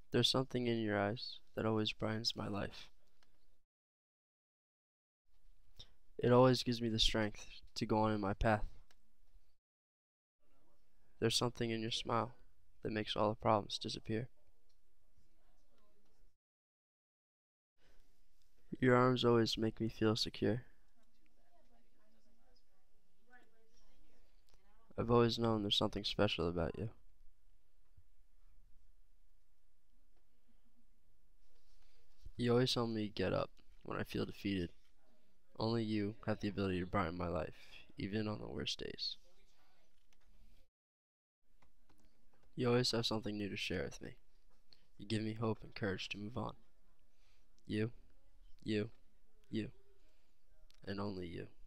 There's something in your eyes that always brightens my life. It always gives me the strength to go on in my path. There's something in your smile that makes all the problems disappear. Your arms always make me feel secure. I've always known there's something special about you. You always help me get up when I feel defeated. Only you have the ability to brighten my life, even on the worst days. You always have something new to share with me. You give me hope and courage to move on. You, you, you, and only you.